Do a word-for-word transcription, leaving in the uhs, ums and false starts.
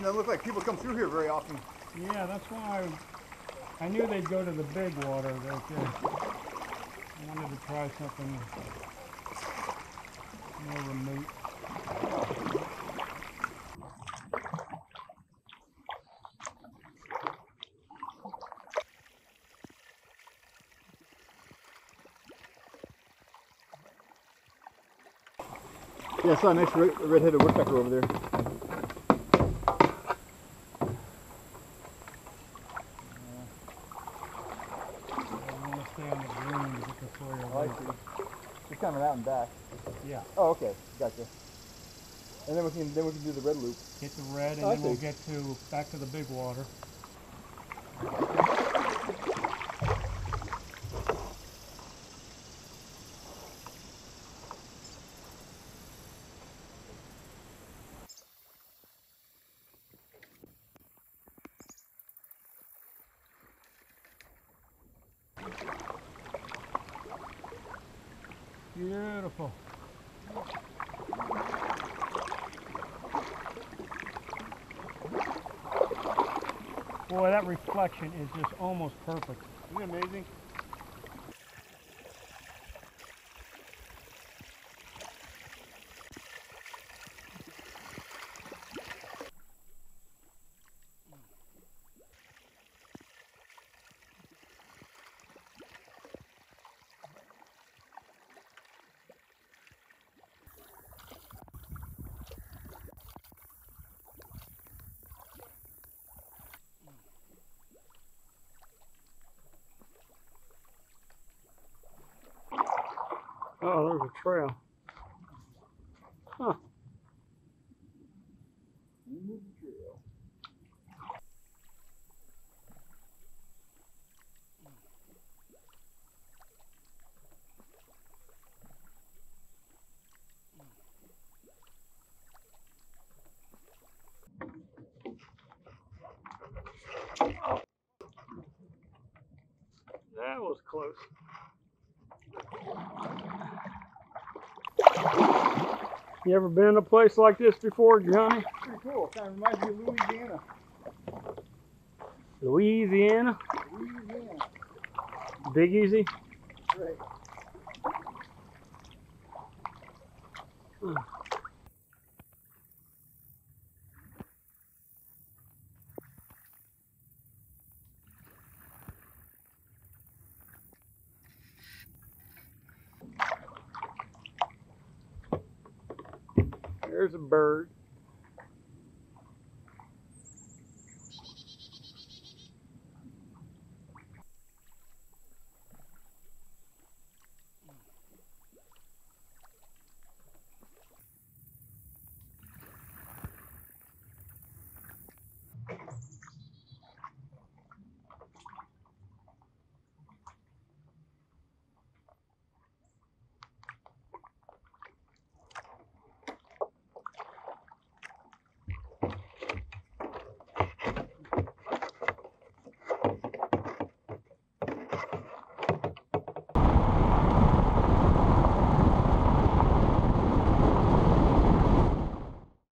doesn't look like people come through here very often. Yeah, that's why I, I knew they'd go to the big water right there. I wanted to try something more remote. Yeah, I saw a nice red, red-headed woodpecker over there. Oh, I see. You're coming out and back. Yeah. Oh, okay. Gotcha. And then we can then we can do the red loop. Get the red, and oh, then we'll get to back to the big water. Beautiful. Boy, that reflection is just almost perfect. Isn't it amazing? Oh, there's a trail. Huh. That was close. You ever been to a place like this before, Johnny? Pretty cool. Kind of reminds me of Louisiana. Louisiana? Louisiana. Big Easy? Right. Hmm. There's a bird.